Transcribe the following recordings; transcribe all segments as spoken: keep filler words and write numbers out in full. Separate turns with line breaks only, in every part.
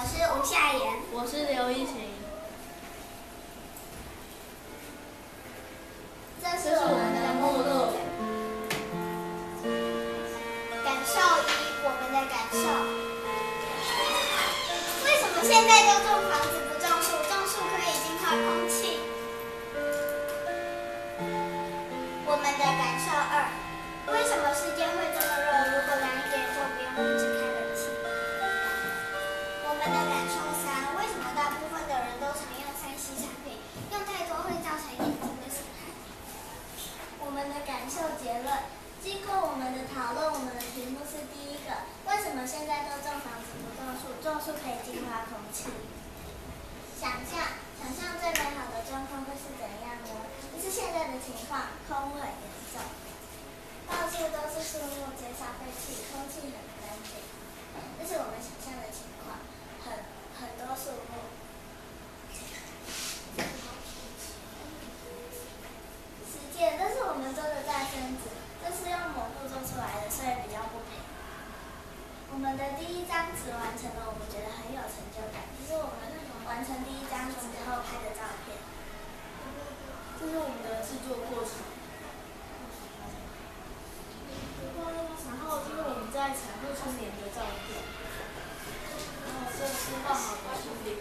是吴夏妍，
我是刘一晴。
这
这是我们的目录。
感受一，我们的感受。为什么现在都种房子不种树？种树可以净化空气。我们的感受二，为什么世界会这么热？如果凉一点就不用一直开冷气。我们的感受三，为什么大部分的人都常用三 C 产品？用太多会造成眼睛的损害。我们的感受结论，经过我们的讨论，我们的题目是第一个，为什么现在都种房子不种树？种树可以净化空气。想象，想象最美好的状况会是怎样呢？就是现在的情况，空污很严重，到处都是树木，减少废气，空气很干净。这是我们想象的情况，很很多树木。实践，这是我们做的再生纸，这是用抹布做出来的，所以比较不平。我们的第一张纸完成了，我们觉得很有成就感。这是我们完成第一张纸后拍的照片。
这是我们的制作过程。然后这是我们在彩绘春联的照片。然后这是画好的春联。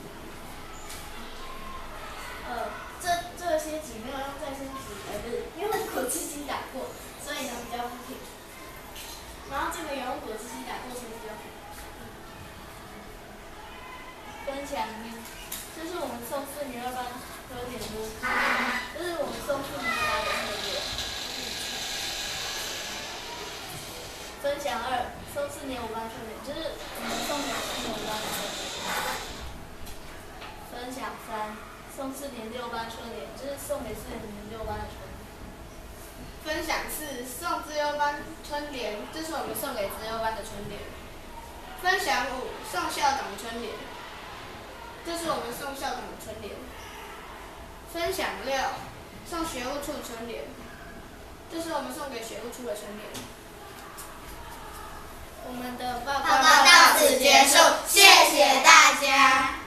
呃，这这些纸没有用再生纸，呃不是，因为果汁机打过，所以呢比较不平。然后这个也用果汁机打过，所以比较平。分享，这是我们送四年二班科点的，这是我们送四年二班的特点。分享二，送四年五班特点，就是我们送给四年五班的特点。分享三，送四年六班春联，就是送给四年六班的春联。
分享四，送资优班春联，这是我们送给资优班的春联。分享五，送校长春联，这是我们送校长的春联。分享六，送学务处春联，这是我们送给学务处的春联。
我们的报告
报告到此结束，谢谢大家。